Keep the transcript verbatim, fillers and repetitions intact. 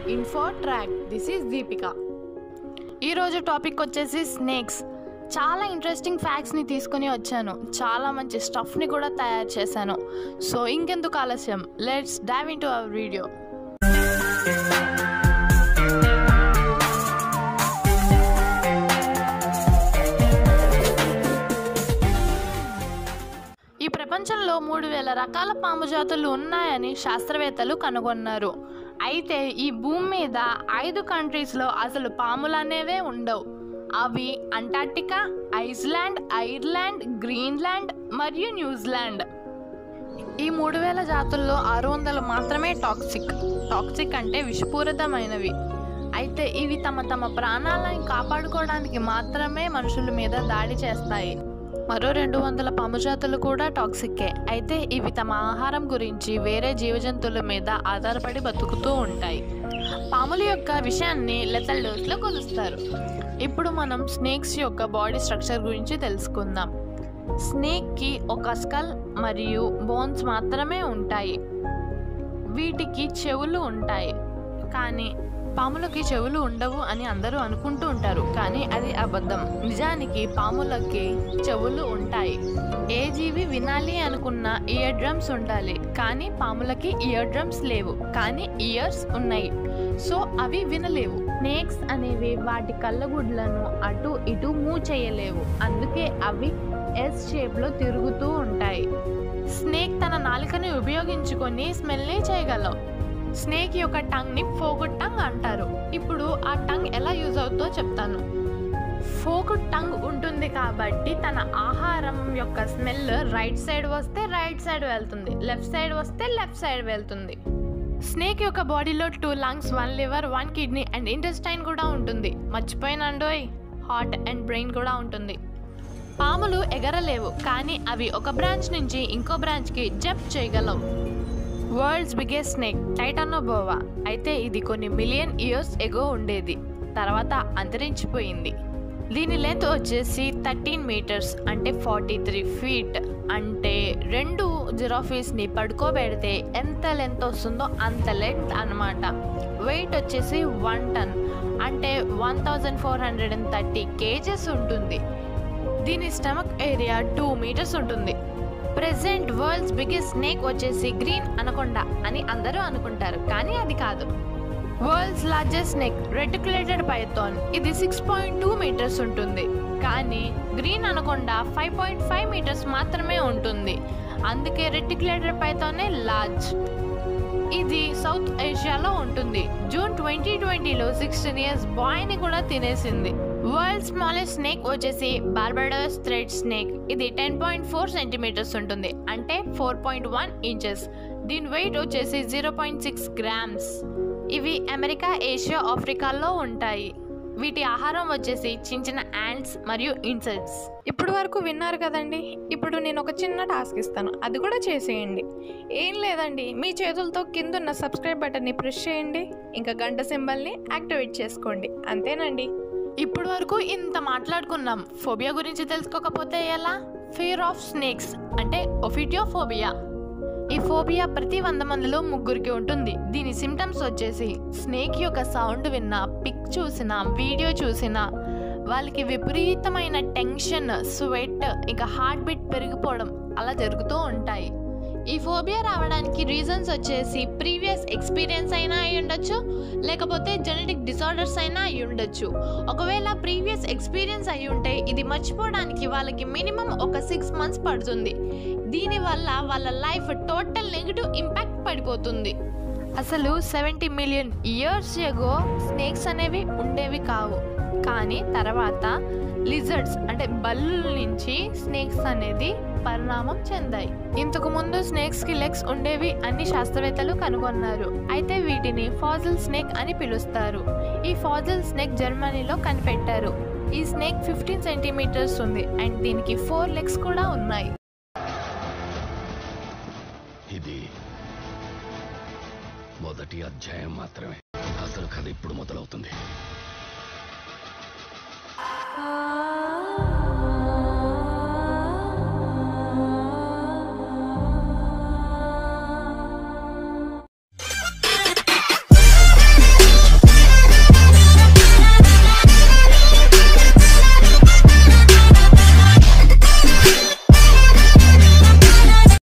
Info track. This is Deepika. ఈరోజు topic వచ్చేసి snakes. చాలా ఇంట్రెస్టింగ్ ఫ్యాక్ట్స్ని తీసుకొని వచ్చాను. చాలా మంచి స్టఫ్ని కూడా తయారు చేశాను. సో ఇంకెందుకు ఆలస్యం, let's dive into our video. ఈ ప్రపంచంలో మూడు వేల రకాల పాము జాతులు ఉన్నాయని శాస్త్రవేత్తలు కనుగొన్నారు. అయితే ఈ భూమి మీద ఐదు కంట్రీస్లో అసలు పాములు అనేవే ఉండవు. అవి అంటార్క్టికా, ఐస్లాండ్, ఐర్లాండ్, గ్రీన్లాండ్ మరియు న్యూజిలాండ్. ఈ మూడు వేల జాతుల్లో ఆరు వందలు మాత్రమే టాక్సిక్. టాక్సిక్ అంటే విషపూరితమైనవి. అయితే ఇవి తమ తమ ప్రాణాలను కాపాడుకోవడానికి మాత్రమే మనుషుల మీద దాడి చేస్తాయి. మరో రెండు వందల పాము జాతులు కూడా టాక్సిక్కే. అయితే ఇవి తమ ఆహారం గురించి వేరే జీవజంతువుల మీద ఆధారపడి బతుకుతూ ఉంటాయి. పాముల యొక్క విషయాన్ని లెథల్ డోస్లో కొలుస్తారు. ఇప్పుడు మనం స్నేక్స్ యొక్క బాడీ స్ట్రక్చర్ గురించి తెలుసుకుందాం. స్నేక్కి ఒక స్కల్ మరియు బోన్స్ మాత్రమే ఉంటాయి. వీటికి చెవులు ఉంటాయి, కానీ పాములకి చెవులు ఉండవు అని అందరూ అనుకుంటూ ఉంటారు, కానీ అది అబద్ధం. నిజానికి పాములకి చెవులు ఉంటాయి. ఏ జీవి వినాలి అనుకున్న ఇయర్ డ్రమ్స్ ఉండాలి, కానీ పాములకి ఇయర్ డ్రమ్స్ లేవు, కానీ ఇయర్స్ ఉన్నాయి. సో అవి వినలేవు. స్నేక్స్ అనేవి వాటి కళ్ళగుడ్లను అటు ఇటు మూవ్ చేయలేవు. అందుకే అవి ఎస్ షేప్లో తిరుగుతూ ఉంటాయి. స్నేక్ తన నాలుకని ఉపయోగించుకొని స్మెల్ని చేయగలవు. స్నేక్ యొక్క టంగ్ని ఫోగుడ్ టంగ్ అంటారు. ఇప్పుడు ఆ టంగ్ ఎలా యూజ్ అవుతుందో చెప్తాను. ఫోగుడ్ టంగ్ ఉంటుంది కాబట్టి తన ఆహారం యొక్క స్మెల్ రైట్ సైడ్ వస్తే రైట్ సైడ్ వెళ్తుంది, లెఫ్ట్ సైడ్ వస్తే లెఫ్ట్ సైడ్ వెళ్తుంది. స్నేక్ యొక్క బాడీలో two lungs, one liver, one kidney and intestine కూడా ఉంటుంది. మర్చిపోయినండోయ్, హార్ట్ అండ్ బ్రెయిన్ కూడా ఉంటుంది. పాములు ఎగరలేవు, కానీ అవి ఒక బ్రాంచ్ నుంచి ఇంకో బ్రాంచ్కి జంప్ చేయగలవు. World's biggest snake titanoboa. అయితే ఇది కొన్ని మిలియన్ ఇయర్స్ ఎగో ఉండేది, తర్వాత అంతరించిపోయింది. దీని లెంత్ వచ్చేసి థర్టీన్ మీటర్స్ అంటే ఫార్టీ త్రీ ఫీట్. అంటే రెండు జిరాఫీస్ని పడుకోబెడితే ఎంత లెంత్ వస్తుందో అంత లెంత్ అన్నమాట. వెయిట్ వచ్చేసి వన్ టన్ అంటే one thousand four hundred and thirty kgs ఉంటుంది. దీని స్టమక్ ఏరియా టూ మీటర్స్ ఉంటుంది. ప్రెసెంట్ వరల్డ్స్ బిగ్గెస్ట్ స్నేక్ వచ్చేసి గ్రీన్ అనకొండా అని అందరూ అనుకుంటారు, కానీ అది కాదు. World's largest snake reticulated python. ఇది సిక్స్ పాయింట్ టూ మీటర్స్ ఉంటుంది, కానీ green anaconda five point five metres మాత్రమే ఉంటుంది. అందుకే రెటిక్యులేటెడ్ పైథానే లార్జ్. ఇది సౌత్ ఏషియాలో ఉంటుంది. జూన్ ట్వంటీ ట్వంటీలో సిక్స్టీన్ ఇయర్స్ బాయ్ని కూడా తినేసింది. వరల్డ్ స్మాలెస్ట్ స్నేక్ వచ్చేసి బార్బడోస్ థ్రెడ్ స్నేక్. ఇది టెన్ పాయింట్ ఫోర్ సెంటీమీటర్స్ ఉంటుంది, అంటే ఫోర్ పాయింట్ వన్ ఇంచెస్. దీని వెయిట్ వచ్చేసి జీరో పాయింట్ సిక్స్ గ్రామ్స్. ఇవి అమెరికా, ఏషియా, ఆఫ్రికాలో ఉంటాయి. వీటి ఆహారం వచ్చేసి చిన్న చిన్న యాంట్స్ మరియు ఇన్సెక్ట్స్. ఇప్పుడు వరకు విన్నారు కదండి. ఇప్పుడు నేను ఒక చిన్న టాస్క్ ఇస్తాను, అది కూడా చేసేయండి. ఏం లేదండి, మీ చేతులతో కిందున్న సబ్స్క్రైబ్ బటన్ని ప్రెస్ చేయండి, ఇంకా గంట సింబల్ని యాక్టివేట్ చేసుకోండి. అంతేనండి. ఇప్పుడు వరకు ఇంత మాట్లాడుకున్నాం. ఫోబియా గురించి తెలుసుకోకపోతే ఎలా? ఫియర్ ఆఫ్ స్నేక్స్ అంటే ఒఫిడియోఫోబియా. ఈ ఫోబియా ప్రతి వంద మందిలో ముగ్గురికి ఉంటుంది. దీని సిమ్టమ్స్ వచ్చేసి స్నేక్ యొక్క సౌండ్ విన్నా, పిక్ చూసినా, వీడియో చూసినా వాళ్ళకి విపరీతమైన టెన్షన్, స్వెట్, ఇంకా హార్ట్ బీట్ పెరిగిపోవడం అలా జరుగుతూ ఉంటాయి. ఈ ఫోబియా రావడానికి రీజన్స్ వచ్చేసి ప్రీవియస్ ఎక్స్పీరియన్స్ అయినా అయి ఉండొచ్చు, లేకపోతే జెనెటిక్ డిసార్డర్స్ అయినా అయి ఉండొచ్చు. ఒకవేళ ప్రీవియస్ ఎక్స్పీరియన్స్ అయి ఉంటే ఇది మర్చిపోవడానికి వాళ్ళకి మినిమం ఒక సిక్స్ మంత్స్ పడుతుంది. దీనివల్ల వాళ్ళ లైఫ్ టోటల్ నెగిటివ్ ఇంపాక్ట్ పడిపోతుంది. అసలు seventy million years ago snakes అనేవి ఉండేవి కావు, కానీ తర్వాత లిజర్డ్స్ అంటే బల్లుల నుంచి స్నేక్స్ అనేది పరిణామం చెందాయి. ఇంతకు ముందు స్నేక్స్ కి లెగ్స్ ఉండేవి అని శాస్త్రవేత్తలు కనుగొన్నారు. అయితే వీటిని ఫాజిల్ స్నేక్ అని పిలుస్తారు. ఈ ఫాజిల్ స్నేక్ జర్మనీలో కనిపెట్టారు. ఈ స్నేక్ ఫిఫ్టీన్ సెంటీమీటర్స్ ఉంది అండ్ దీనికి ఫోర్ లెగ్స్ కూడా ఉన్నాయి. ఇది మొదటి అధ్యాయం మాత్రమే. అసలు కథ ఇప్పుడు మొదలవుతుంది.